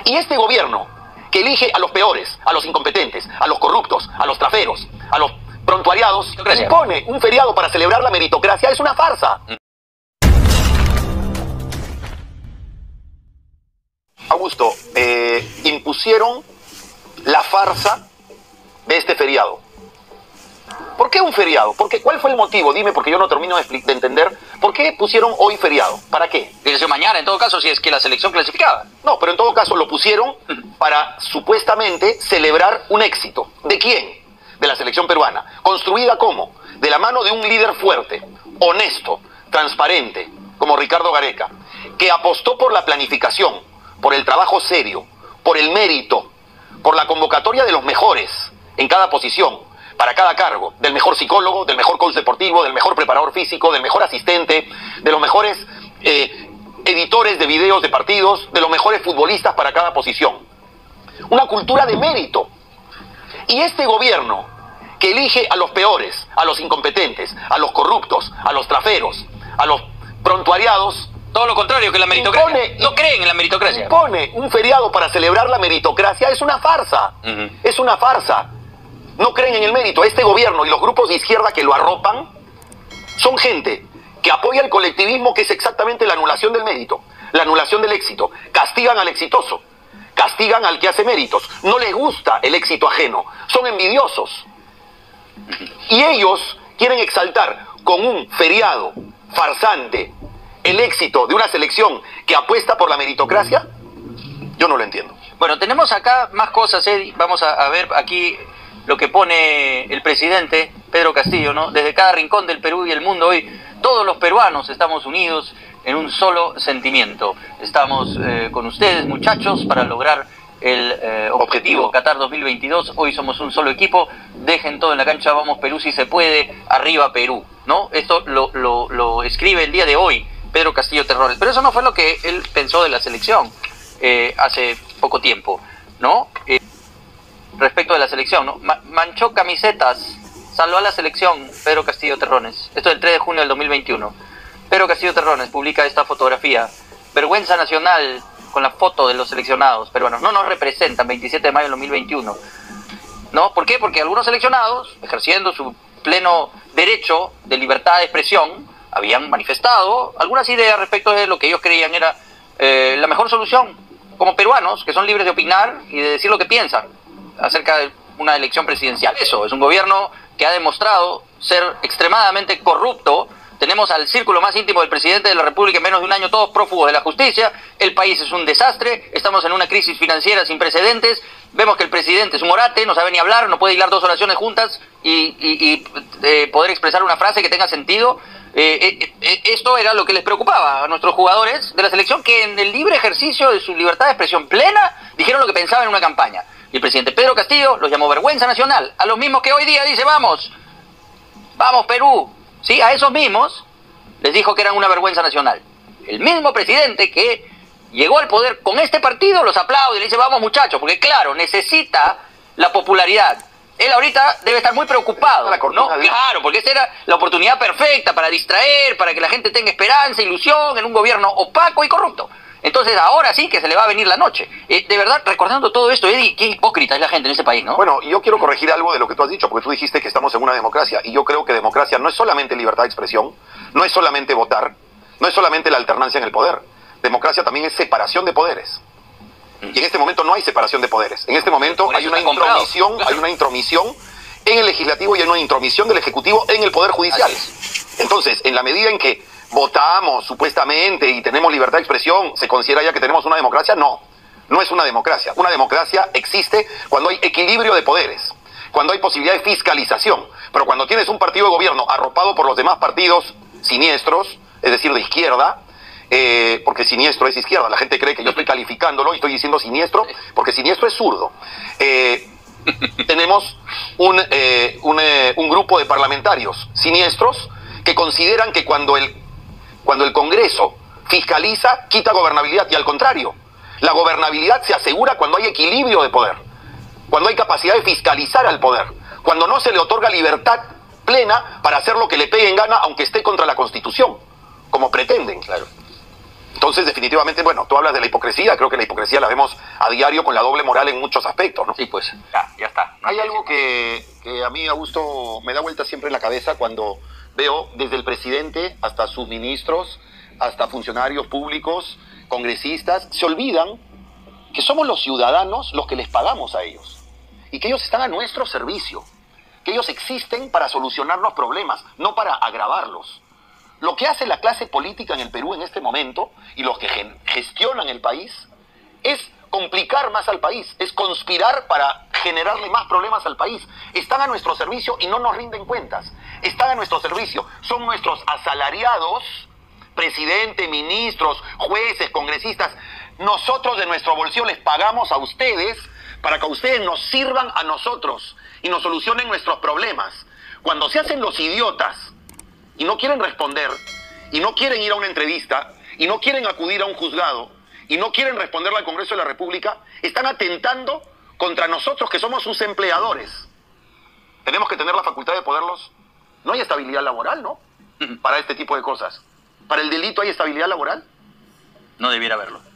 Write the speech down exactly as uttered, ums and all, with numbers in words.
Y este gobierno, que elige a los peores, a los incompetentes, a los corruptos, a los traferos, a los prontuariados, impone un feriado para celebrar la meritocracia, es una farsa. Augusto, eh, impusieron la farsa de este feriado. ¿Por qué un feriado? Porque, ¿cuál fue el motivo? Dime, porque yo no termino de, de entender. ¿Por qué pusieron hoy feriado? ¿Para qué? Dice mañana, en todo caso, si es que la selección clasificaba. No, pero en todo caso lo pusieron para supuestamente celebrar un éxito. ¿De quién? De la selección peruana. ¿Construida cómo? De la mano de un líder fuerte, honesto, transparente, como Ricardo Gareca, que apostó por la planificación, por el trabajo serio, por el mérito, por la convocatoria de los mejores en cada posición, para cada cargo, del mejor psicólogo, del mejor coach deportivo, del mejor preparador físico, del mejor asistente, de los mejores eh, editores de videos de partidos, de los mejores futbolistas para cada posición. Una cultura de mérito. Y este gobierno, que elige a los peores, a los incompetentes, a los corruptos, a los traferos, a los prontuariados, todo lo contrario que la meritocracia. Impone, no creen en la meritocracia. Impone un feriado para celebrar la meritocracia, es una farsa. Uh-huh. Es una farsa. No creen en el mérito. Este gobierno y los grupos de izquierda que lo arropan son gente que apoya el colectivismo, que es exactamente la anulación del mérito, la anulación del éxito. Castigan al exitoso, castigan al que hace méritos. No les gusta el éxito ajeno, son envidiosos. Y ellos quieren exaltar con un feriado farsante el éxito de una selección que apuesta por la meritocracia. Yo no lo entiendo. Bueno, tenemos acá más cosas, Eddie. Vamos a, a ver aquí lo que pone el presidente Pedro Castillo, ¿no? Desde cada rincón del Perú y el mundo hoy, todos los peruanos estamos unidos en un solo sentimiento. Estamos eh, con ustedes, muchachos, para lograr el eh, objetivo, objetivo Qatar dos mil veintidós. Hoy somos un solo equipo. Dejen todo en la cancha, vamos Perú si se puede, arriba Perú, ¿no? Esto lo, lo, lo escribe el día de hoy Pedro Castillo Terrones. Pero eso no fue lo que él pensó de la selección eh, hace poco tiempo, ¿no? Eh, respecto de la selección, ¿no? Ma manchó camisetas, salvó a la selección Pedro Castillo Terrones. Esto es el tres de junio del dos mil veintiuno. Pedro Castillo Terrones publica esta fotografía. Vergüenza nacional con la foto de los seleccionados peruanos. No nos representan, veintisiete de mayo del dos mil veintiuno. ¿No? ¿Por qué? Porque algunos seleccionados, ejerciendo su pleno derecho de libertad de expresión, habían manifestado algunas ideas respecto de lo que ellos creían era eh, la mejor solución, como peruanos, que son libres de opinar y de decir lo que piensan acerca de una elección presidencial. Eso, es un gobierno que ha demostrado ser extremadamente corrupto. Tenemos al círculo más íntimo del presidente de la República en menos de un año, todos prófugos de la justicia. El país es un desastre, estamos en una crisis financiera sin precedentes. Vemos que el presidente es un orate, no sabe ni hablar, no puede hilar dos oraciones juntas y, y, y eh, poder expresar una frase que tenga sentido. Eh, eh, eh, esto era lo que les preocupaba a nuestros jugadores de la selección, que en el libre ejercicio de su libertad de expresión plena dijeron lo que pensaban en una campaña. Y el presidente Pedro Castillo los llamó vergüenza nacional, a los mismos que hoy día dice vamos, vamos Perú, ¿sí? A esos mismos les dijo que eran una vergüenza nacional. El mismo presidente que llegó al poder con este partido los aplaude y le dice vamos muchachos, porque claro, necesita la popularidad. Él ahorita debe estar muy preocupado, ¿no? Claro, porque esa era la oportunidad perfecta para distraer, para que la gente tenga esperanza, ilusión en un gobierno opaco y corrupto. Entonces ahora sí que se le va a venir la noche. Eh, de verdad, recordando todo esto, Eddie, qué hipócrita es la gente en ese país, ¿no? Bueno, yo quiero corregir algo de lo que tú has dicho, porque tú dijiste que estamos en una democracia, y yo creo que democracia no es solamente libertad de expresión, no es solamente votar, no es solamente la alternancia en el poder. Democracia también es separación de poderes. Y en este momento no hay separación de poderes. En este momento hay una intromisión, hay una intromisión en el legislativo y hay una intromisión del ejecutivo en el poder judicial. Entonces, en la medida en que votamos supuestamente y tenemos libertad de expresión, ¿se considera ya que tenemos una democracia? No, no es una democracia. Una democracia existe cuando hay equilibrio de poderes, cuando hay posibilidad de fiscalización. Pero cuando tienes un partido de gobierno arropado por los demás partidos siniestros, es decir, de izquierda, eh, porque siniestro es izquierda, la gente cree que yo estoy calificándolo y estoy diciendo siniestro, porque siniestro es zurdo. Eh, tenemos un, eh, un, eh, un grupo de parlamentarios siniestros que consideran que cuando el Cuando el Congreso fiscaliza, quita gobernabilidad, y al contrario, la gobernabilidad se asegura cuando hay equilibrio de poder, cuando hay capacidad de fiscalizar al poder, cuando no se le otorga libertad plena para hacer lo que le pegue en gana, aunque esté contra la Constitución, como pretenden. Claro. Entonces, definitivamente, bueno, tú hablas de la hipocresía, creo que la hipocresía la vemos a diario con la doble moral en muchos aspectos, ¿no? Sí, pues, ya, ya está. Hay algo que, que a mí, Augusto, me da vuelta siempre en la cabeza cuando veo desde el presidente hasta sus ministros, hasta funcionarios públicos, congresistas, se olvidan que somos los ciudadanos los que les pagamos a ellos y que ellos están a nuestro servicio, que ellos existen para solucionar los problemas, no para agravarlos. Lo que hace la clase política en el Perú en este momento y los que gestionan el país es complicar más al país, es conspirar para generarle más problemas al país. Están a nuestro servicio y no nos rinden cuentas. Están a nuestro servicio, son nuestros asalariados, presidente, ministros, jueces, congresistas. Nosotros de nuestro bolsillo les pagamos a ustedes para que ustedes nos sirvan a nosotros y nos solucionen nuestros problemas. Cuando se hacen los idiotas y no quieren responder, y no quieren ir a una entrevista, y no quieren acudir a un juzgado, y no quieren responderle al Congreso de la República, están atentando contra nosotros que somos sus empleadores. Tenemos que tener la facultad de poderlos... No hay estabilidad laboral, ¿no? Para este tipo de cosas. ¿Para el delito hay estabilidad laboral? No debiera haberlo.